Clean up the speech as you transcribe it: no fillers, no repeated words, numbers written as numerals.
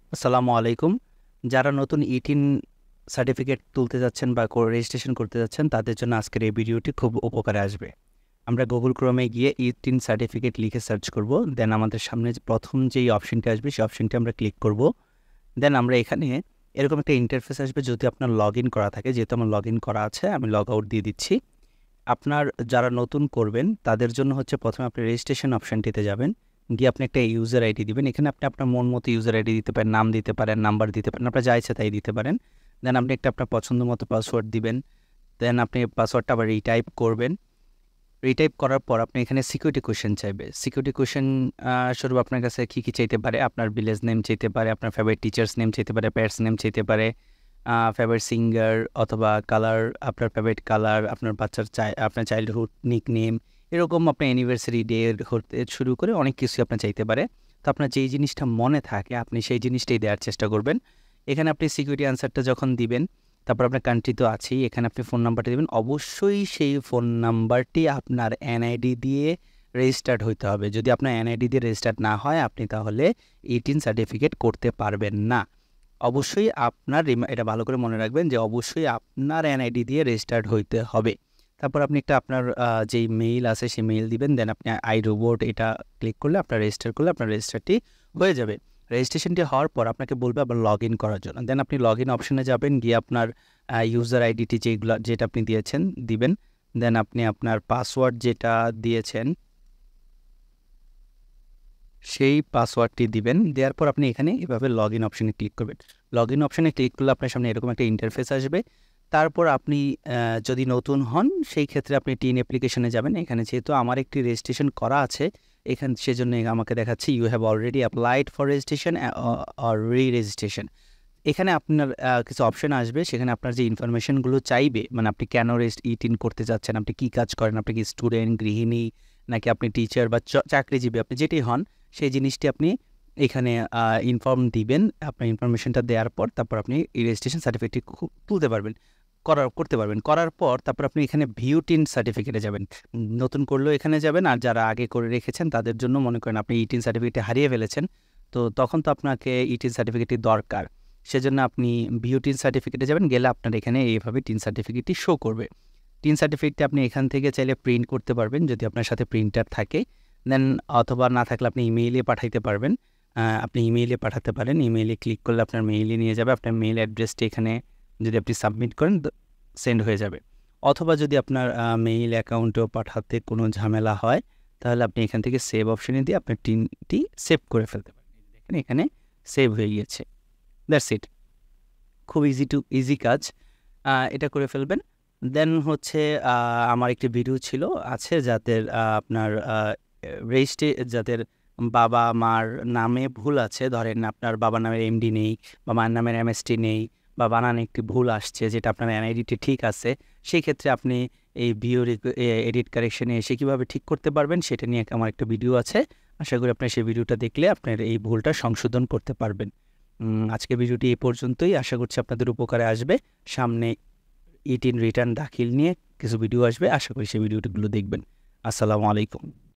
আসসালামু আলাইকুম। যারা নতুন ইটিন সার্টিফিকেট তুলতে যাচ্ছেন বা রেজিস্ট্রেশন করতে যাচ্ছেন তাদের জন্য আজকের এই ভিডিওটি খুব উপকারে আসবে। আমরা গুগল ক্রোমে গিয়ে ইটিন সার্টিফিকেট লিখে সার্চ করব। দেন আমাদের সামনে যে প্রথম যেই অপশনটি আসবে সেই অপশনটি আমরা ক্লিক করব। দেন আমরা এখানে এরকম একটা ইন্টারফেস আসবে, যদি আপনার লগ ইন করা থাকে। যেহেতু আমার লগ ইন করা আছে, আমি লগ আউট দিয়ে দিচ্ছি। আপনার যারা নতুন করবেন তাদের জন্য হচ্ছে প্রথমে আপনি রেজিস্ট্রেশন অপশনটিতে যাবেন, গিয়ে আপনি একটা ইউজার আইডি দিবেন। এখানে আপনি আপনার মন মতো ইউজার আইডি দিতে পারেন, নাম দিতে পারেন, নাম্বার দিতে পারেন, আপনার যা ইচ্ছা তাই দিতে পারেন। দেন আপনি একটা আপনার পছন্দ মতো পাসওয়ার্ড দিবেন। দেন আপনি পাসওয়ার্ডটা আবার রিটাইপ করবেন। রিটাইপ করার পর আপনি এখানে সিকিউরিটি কোয়েশ্চেন চাইবে। সিকিউরিটি কোয়েশ্চেন স্বরূপ আপনার কাছে কী কী চাইতে পারে? আপনার ভিলেজ নেম চাইতে পারে, আপনার ফেভারিট টিচার্স নেম চাইতে পারে, প্যারেন্টস নেম চাইতে পারে, ফেভারিট সিঙ্গার অথবা কালার, আপনার ফেভারিট কালার, আপনার বাচ্চার আপনার চাইল্ডহুড নিক নেম, এরকম আপনার অ্যানিভার্সারি ডে হতে শুরু করে অনেক কিছুই আপনার চাইতে পারে। তো আপনার যেই জিনিসটা মনে থাকে আপনি সেই জিনিসটাই দেওয়ার চেষ্টা করবেন। এখানে আপনি সিকিউরিটি অ্যান্সারটা যখন দিবেন, তারপর আপনার কান্ট্রি তো আছেই, এখানে আপনি ফোন নাম্বারটা দেবেন। অবশ্যই সেই ফোন নাম্বারটি আপনার এনআইডি দিয়ে রেজিস্টার্ড হইতে হবে। যদি আপনার এনআইডি দিয়ে রেজিস্টার্ড না হয়, আপনি তাহলে ইটিন সার্টিফিকেট করতে পারবেন না। অবশ্যই আপনার এটা ভালো করে মনে রাখবেন যে অবশ্যই আপনার এনআইডি দিয়ে রেজিস্টার্ড হইতে হবে। তারপর আপনি একটা আপনার যেই মেইল আছে সেই মেইল দিবেন। দেন আপনি আই রোবট এটা ক্লিক করলে, আপনার রেজিস্টার করলে আপনার রেজিস্টারটি হয়ে যাবে। রেজিস্ট্রেশনটি হওয়ার পর আপনাকে বলবে আবার লগ ইন করার জন্য। দেন আপনি লগ ইন অপশনে যাবেন, গিয়ে আপনার ইউজার আইডিটি যেটা আপনি দিয়েছেন দিবেন। দেন আপনি আপনার পাসওয়ার্ড যেটা দিয়েছেন সেই পাসওয়ার্ডটি দিবেন। দেওয়ার পর আপনি এখানে এভাবে লগ ইন অপশনে ক্লিক করবেন। লগ ইন অপশনে ক্লিক করলে আপনার সামনে এরকম একটা ইন্টারফেস আসবে। তারপর আপনি যদি নতুন হন সেই ক্ষেত্রে আপনি টিন অ্যাপ্লিকেশনে যাবেন। এখানে যেহেতু আমার একটি রেজিস্ট্রেশন করা আছে, সেজন্য আমাকে দেখাচ্ছে you have already applied for registration or re registration. এখানে আপনার কিছু অপশন আসবে, সেখানে আপনার যে ইনফরমেশনগুলো চাইবে, মানে আপনি কেন ইটিন করতে যাচ্ছেন, আপনি কী কাজ করেন, আপনি কি স্টুডেন্ট, গৃহিণী, নাকি আপনি টিচার বা চাকরিজীবী, আপনি যেটাই হন সেই জিনিসটি আপনি এখানে ইনফর্ম দিবেন। আপনার ইনফরমেশনটা দেওয়ার পর তারপর আপনি এই রেজিস্ট্রেশন সার্টিফিকেটটি তুলতে পারবেন, করতে পারবেন। করার পর তারপর আপনি এখানে ভিউ টিন সার্টিফিকেটে যাবেন। নতুন করলেও এখানে যাবেন, আর যারা আগে করে রেখেছেন তাদের জন্য মনে করেন আপনি ইটিন সার্টিফিকেটটি হারিয়ে ফেলেছেন, তো তখন তো আপনাকে ইটিন সার্টিফিকেটটি দরকার। সেজন্য আপনি ভিউ টিন সার্টিফিকেটে যাবেন, গেলে আপনার এখানে এইভাবে টিন সার্টিফিকেটটি শো করবে। টিন সার্টিফিকেটটি আপনি এখান থেকে চাইলে প্রিন্ট করতে পারবেন যদি আপনার সাথে প্রিন্টার থাকে। দেন অথবা না থাকলে আপনি ইমেইলে পাঠাইতে পারবেন। আপনি ইমেইলে পাঠাতে পারেন। ইমেইলে ক্লিক করলে আপনার মেইলে নিয়ে যাবে। আপনার মেইল অ্যাড্রেসটি এখানে যদি আপনি সাবমিট করেন সেন্ড হয়ে যাবে। অথবা যদি আপনার মেইল অ্যাকাউন্টেও পাঠাতে কোনো ঝামেলা হয়, তাহলে আপনি এখান থেকে সেভ অপশনে দিয়ে আপনার টিনটি সেভ করে ফেলতে পারেন। দেখেন এখানে সেভ হয়ে গিয়েছে। That's it. খুব ইজি কাজ। এটা করে ফেলবেন। দেন হচ্ছে আমার একটি ভিডিও আছে যাদের আপনার যাদের বাবা মার নামে ভুল আছে। ধরেন আপনার বাবার নামের এমডি নেই বা মায়ের নামের এমএসটি নেই, বা বানানে একটি ভুল আসছে যেটা আপনার এনআইডিটি ঠিক আছে। সেই ক্ষেত্রে আপনি এই ভিডিও এডিট কারেকশনে এসে কীভাবে ঠিক করতে পারবেন সেটা নিয়ে আমার একটা ভিডিও আছে। আশা করি আপনার সেই ভিডিওটা দেখলে আপনার এই ভুলটা সংশোধন করতে পারবেন। আজকের ভিডিওটি এই পর্যন্তই। আশা করছি আপনাদের উপকারে আসবে। সামনে ইটিন রিটার্ন দাখিল নিয়ে কিছু ভিডিও আসবে, আশা করি সেই ভিডিওগুলো দেখবেন। আসসালামু আলাইকুম।